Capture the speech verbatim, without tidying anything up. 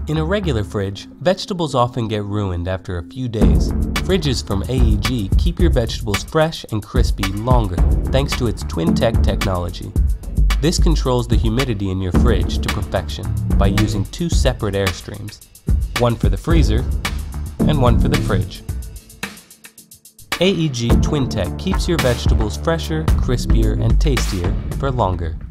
In a regular fridge, vegetables often get ruined after a few days. Fridges from A E G keep your vegetables fresh and crispy longer thanks to its twintech technology. This controls the humidity in your fridge to perfection by using two separate air streams, one for the freezer and one for the fridge. A E G twintech keeps your vegetables fresher, crispier, and tastier for longer.